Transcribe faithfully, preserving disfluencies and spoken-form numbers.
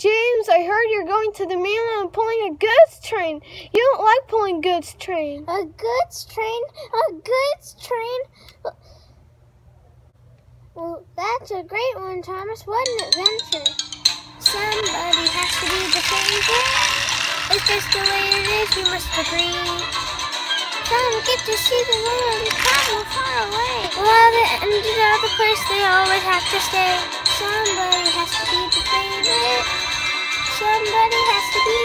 James, I heard you're going to the mainland and pulling a goods train. You don't like pulling goods train. A goods train? A goods train? Well, that's a great one, Thomas. What an adventure. Somebody has to be the favorite. If that's the way it is, we must agree. Some get to see the world and travel far away. While the ended are the place they always have to stay. Somebody has to be the favorite. Somebody has to be